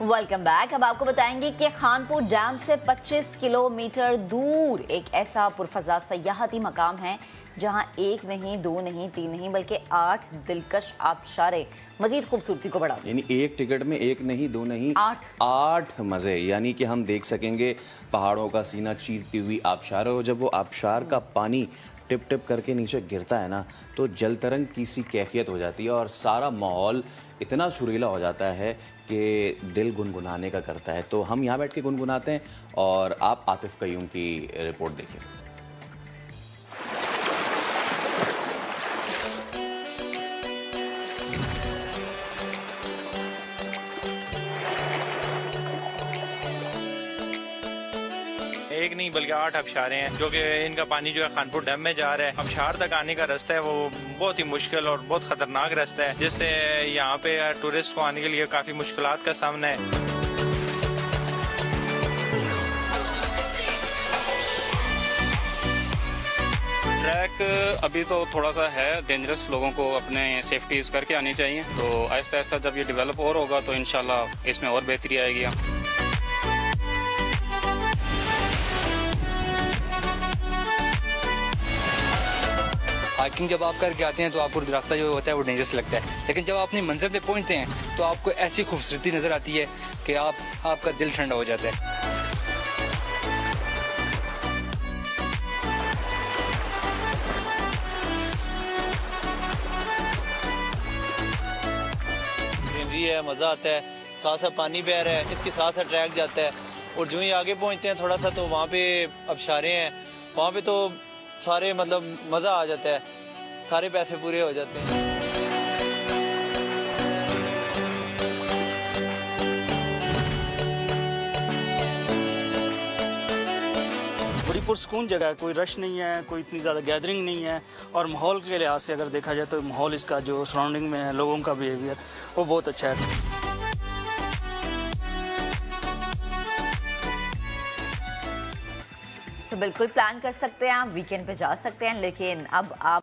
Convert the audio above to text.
Welcome back. अब आपको बताएंगे कि खानपुर डैम से 25 किलोमीटर दूर एक ऐसा पुरफजा सयाहती मकाम है जहां एक नहीं, दो नहीं, तीन नहीं बल्कि 8 दिलकश आबशारें मजीद खूबसूरती को बढ़ा। यानी एक टिकट में एक नहीं, दो नहीं, 8 मजे। यानी कि हम देख सकेंगे पहाड़ों का सीना चीरती हुई आबशार, और जब वो आबशार का पानी टिप टिप करके नीचे गिरता है ना, तो जल तरंग की सी कैफियत हो जाती है और सारा माहौल इतना सुरीला हो जाता है कि दिल गुनगुनाने का करता है। तो हम यहाँ बैठ के गुनगुनाते हैं और आप आतिफ कयूम की रिपोर्ट देखिए। एक नहीं बल्कि 8 आबशारें हैं जो कि इनका पानी जो है खानपुर डैम में जा रहा है। आबशार तक आने का रास्ता है वो बहुत ही मुश्किल और बहुत खतरनाक रास्ता है, जिससे यहाँ पे टूरिस्ट को आने के लिए काफी मुश्किलात का सामना है। ट्रैक अभी तो थोड़ा सा है डेंजरस, लोगों को अपने सेफ्टीज करके आनी चाहिए। तो आहिस्ता आहिस्ता जब ये डेवलप और होगा तो इंशाल्लाह इसमें और बेहतरी आएगी। हाइकिंग जब आप करके आते हैं तो आपको रास्ता जो होता है वो डेंजरस लगता है, लेकिन जब आप अपनी मंजिल पे पहुंचते हैं तो आपको ऐसी खूबसूरती नज़र आती है कि आपका दिल ठंडा हो जाता है। ग्रीनरी है, मज़ा आता है, साथ साथ पानी बह रहा है, इसके साथ साथ ट्रैक जाता है और जो ही आगे पहुंचते हैं थोड़ा सा तो वहाँ पे आबशारें हैं, वहाँ पे तो सारे मतलब मज़ा आ जाता है, सारे पैसे पूरे हो जाते हैं। बड़ी पुरसकून जगह है, कोई रश नहीं है, कोई इतनी ज़्यादा गैदरिंग नहीं है, और माहौल के लिहाज से अगर देखा जाए तो माहौल इसका जो सराउंडिंग में है, लोगों का बिहेवियर वो बहुत अच्छा है। तो बिल्कुल प्लान कर सकते हैं आप, वीकेंड पे जा सकते हैं, लेकिन अब आप